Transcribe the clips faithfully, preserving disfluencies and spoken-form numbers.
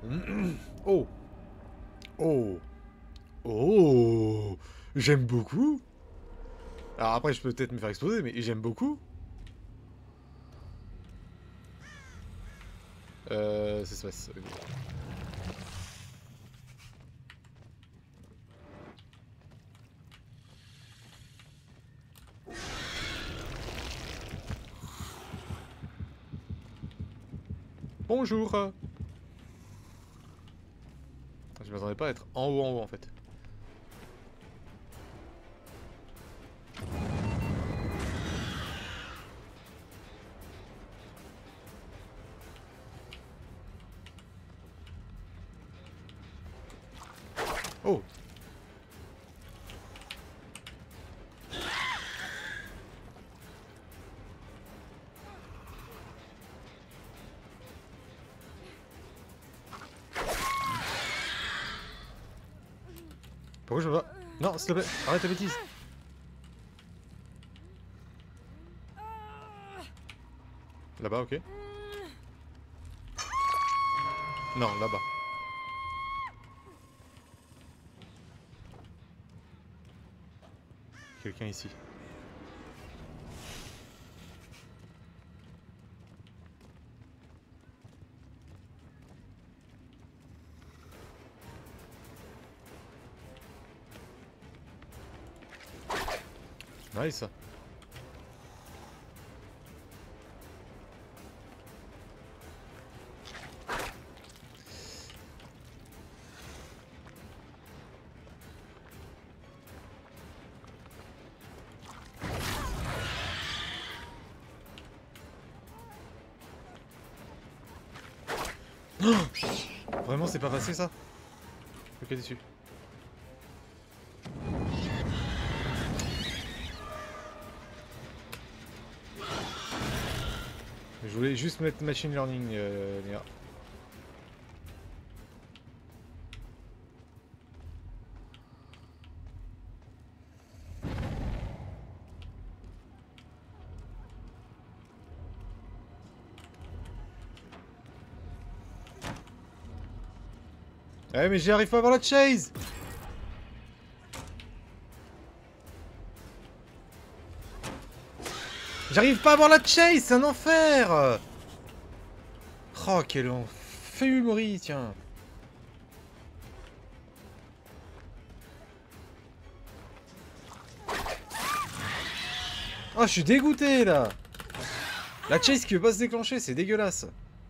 Oh. Oh. Oh. J'aime beaucoup. Alors après, je peux peut-être me faire exploser, mais j'aime beaucoup. Euh... Ça se passe. Bonjour. Je m'attendais pas à être en haut en haut en fait. Oh. Pourquoi je me bats? Non, s'il te plaît, arrête ta bêtise. Là-bas, ok. Non, là-bas. Quelqu'un ici. Nice. Oh, vraiment, c'est pas passé ça? Ok, déçu. Je voulais juste mettre machine learning, euh, Léa. Eh mais j'y arrive pas à avoir la chase. J'arrive pas à avoir la chase, c'est un enfer. Oh quel enfer, Maurice, tiens. Oh je suis dégoûté là. La chase qui veut pas se déclencher, c'est dégueulasse.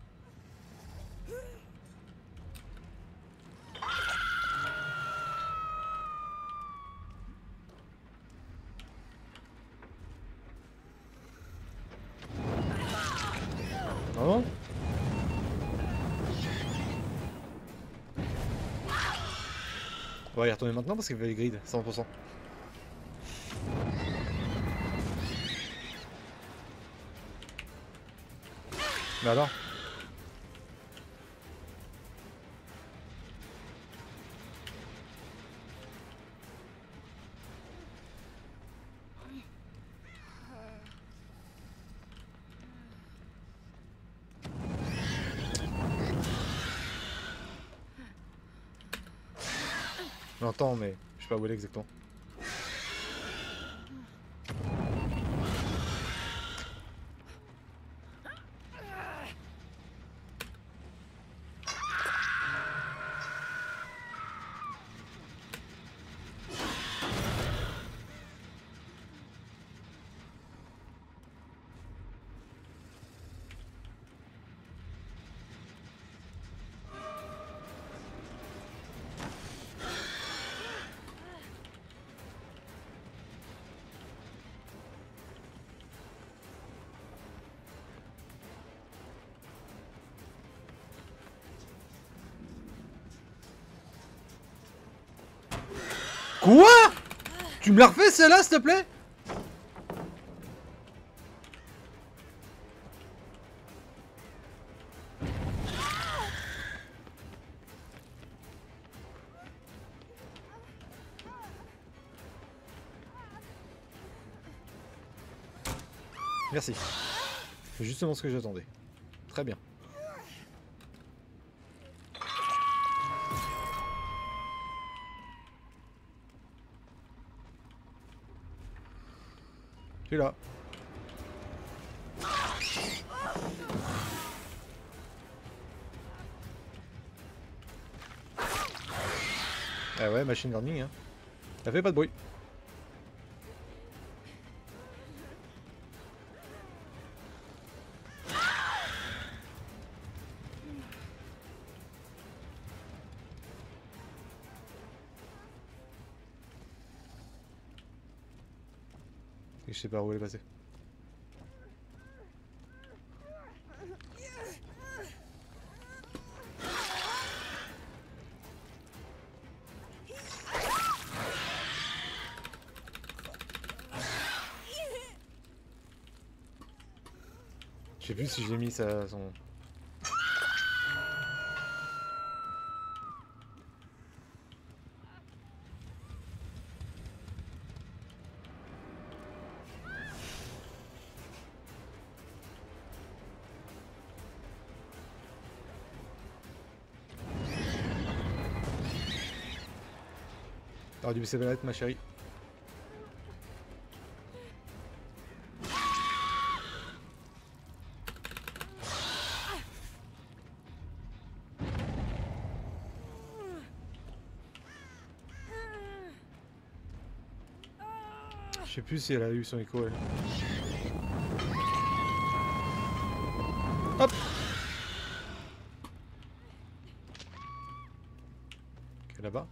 Vraiment? On va y retourner maintenant parce qu'il va les grid, cent pour cent. Mais alors? J'entends mais je sais pas où elle est exactement. Quoi? Tu me la refais celle-là, s'il te plaît? Merci. C'est justement ce que j'attendais. Très bien. suis là. Ah ouais, machine learning, hein. Ça fait pas de bruit. Et je sais pas où elle est passée. Je sais plus si j'ai mis sa, son... T'aurais dû baisser la lettre, ma chérie. Je sais plus si elle a eu son écho, elle. Hop! Ok, là-bas.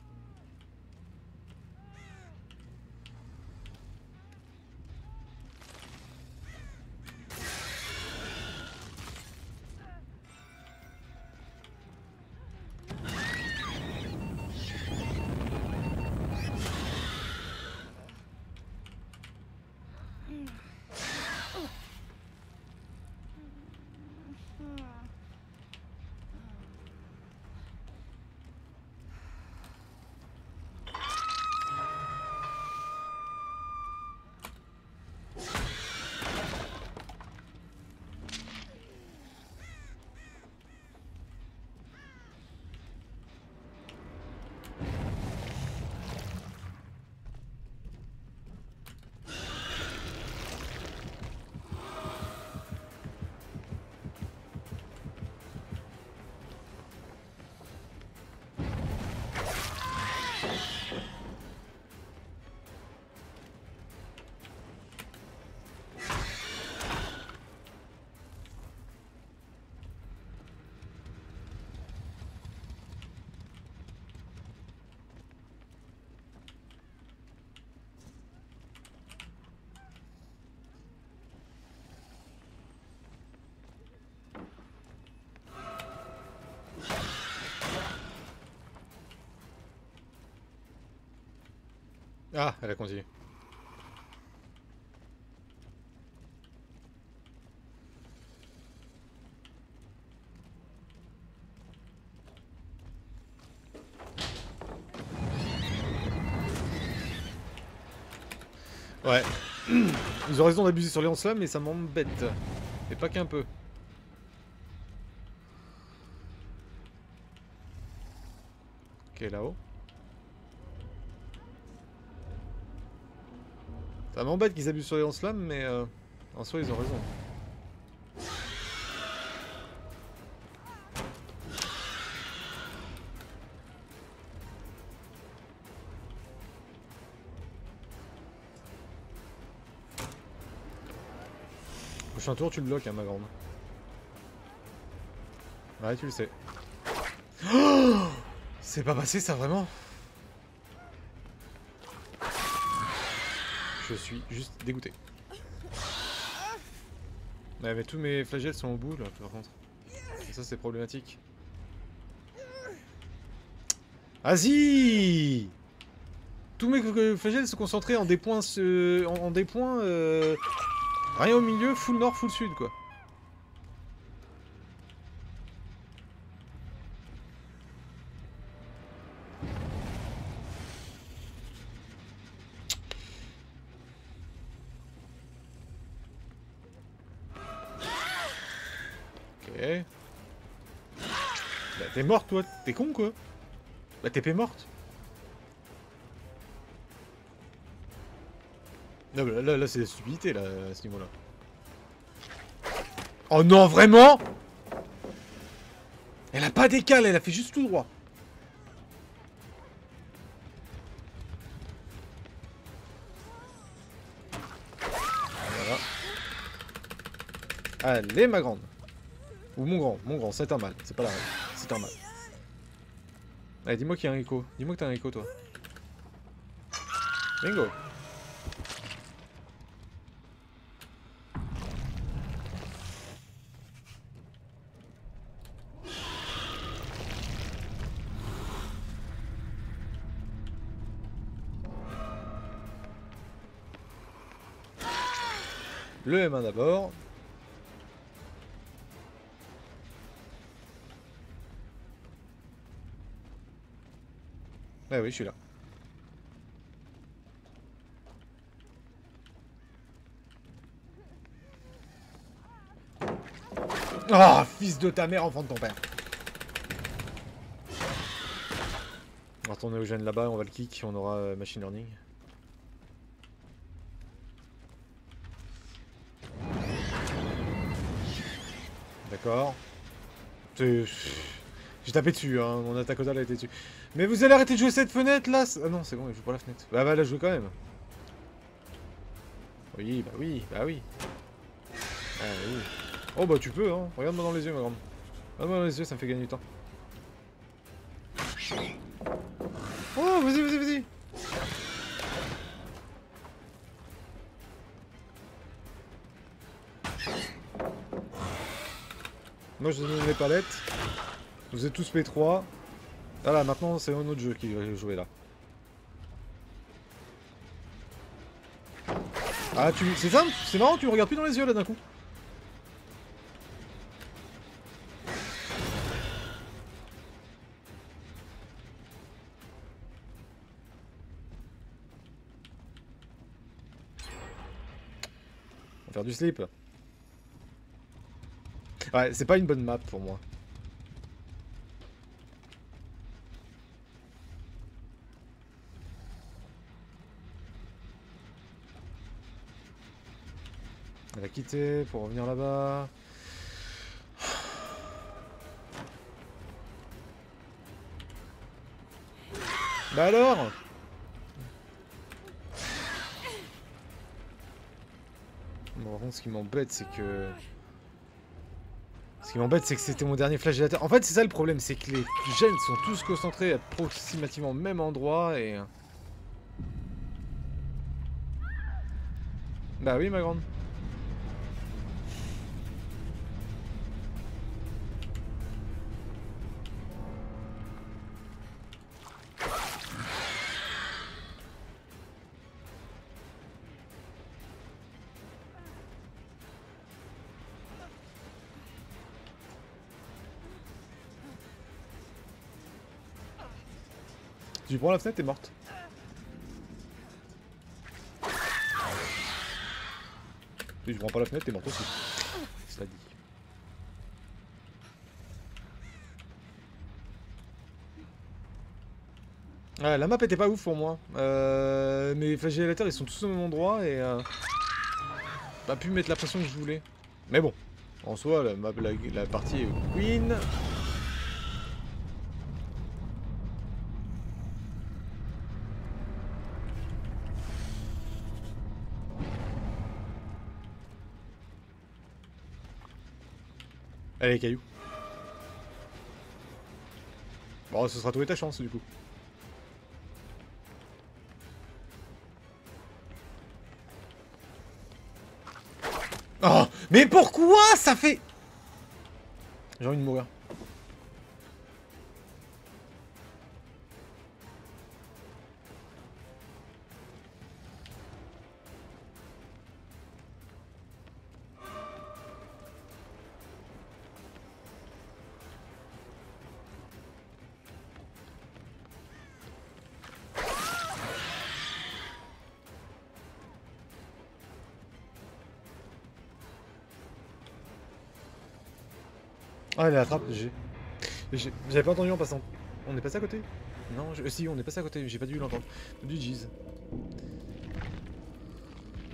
Ah, elle a continué. Ouais. Ils ont raison d'abuser sur les lance-flammes, mais ça m'embête. Et pas qu'un peu. Ok, là-haut. Ça m'embête qu'ils abusent sur les lance-flammes, mais euh, en soi, ils ont raison. Prochain tour, tu le bloques, hein, ma grande. Ouais, tu le sais. Oh, c'est pas passé, ça, vraiment? Je suis juste dégoûté. Ouais, mais tous mes flagelles sont au bout, là, par contre. Et ça, c'est problématique. Vas-y! Tous mes flagelles se concentraient en des points... Euh, en, en des points... Euh, rien au milieu, full nord, full sud, quoi. Ok. Bah t'es morte, toi. T'es con, quoi. Bah t'es morte. Non, mais là, là, là c'est la stupidité, là, à ce niveau-là. Oh non, vraiment? Elle a pas d'écale, elle a fait juste tout droit. Voilà. Allez, ma grande. Ou mon grand, mon grand, c'est un mal. C'est pas la règle, c'est un mal. Allez, dis-moi qu'il y a un écho. Dis-moi que t'as un écho, toi. Bingo. Le M un d'abord. Ah oui, je suis là. Ah, oh, fils de ta mère, enfant de ton père. On va retourner au gène là-bas, on va le kick, on aura euh, machine learning. D'accord. J'ai tapé dessus, hein, mon attaque a été dessus. Mais vous allez arrêter de jouer cette fenêtre là? Ah non, c'est bon, il joue pas la fenêtre. Bah, va la jouer quand même. Oui, bah oui, bah oui. Ah oui. Oh bah tu peux, hein. Regarde-moi dans les yeux, ma grande. Regarde-moi dans les yeux, ça me fait gagner du temps. Oh, vas-y, vas-y, vas-y. Moi, je donne les palettes. Vous êtes tous P trois. Voilà, maintenant, c'est un autre jeu qui va jouer là. Ah, tu... c'est simple, c'est marrant, tu me regardes plus dans les yeux là d'un coup. On va faire du slip. Ouais, c'est pas une bonne map pour moi. Elle a quitté pour revenir là-bas. Bah alors? Bon, par contre, ce qui m'embête, c'est que... Ce qui m'embête, c'est que c'était mon dernier flagellateur. En fait, c'est ça le problème, c'est que les gènes sont tous concentrés approximativement au même endroit et... Bah oui, ma grande. Tu prends la fenêtre, t'es morte. Si je prends pas la fenêtre, t'es morte aussi. Cela dit. Ouais, la map était pas ouf pour moi. Euh, mes flagellateurs ils sont tous au même endroit et euh, pas pu mettre la pression que je voulais. Mais bon, en soi, la, map, la, la partie est queen. Allez, cailloux. Bon, ce sera trouver ta chance du coup. Oh, mais pourquoi ça fait... J'ai envie de mourir. Ah, elle attrape, j'ai... J'avais pas entendu en passant. On est passé à côté? Non, je... si, on est passé à côté, j'ai pas dû l'entendre. Du jeez.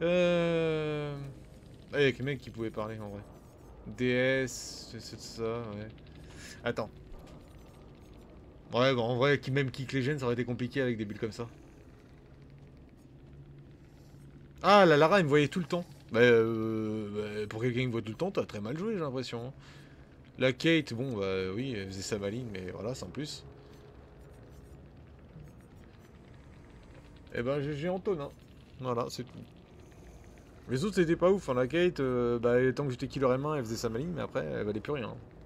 Euh... Ah, il y a que mec qui pouvait parler en vrai. D S, c'est de ça, ouais. Attends. Ouais, bon, en vrai, qui même kick les gènes, ça aurait été compliqué avec des bulles comme ça. Ah, la Lara, il me voyait tout le temps. Bah, euh, bah, pour quelqu'un qui me voit tout le temps, t'as très mal joué, j'ai l'impression. Hein. La Kate, bon, bah oui, elle faisait sa maline, mais voilà, sans plus. Et ben, G G Antonin. Voilà, c'est tout. Les autres, c'était pas ouf. Hein. La Kate, euh, bah, tant que j'étais killer M un, elle faisait sa maline, mais après, elle valait plus rien.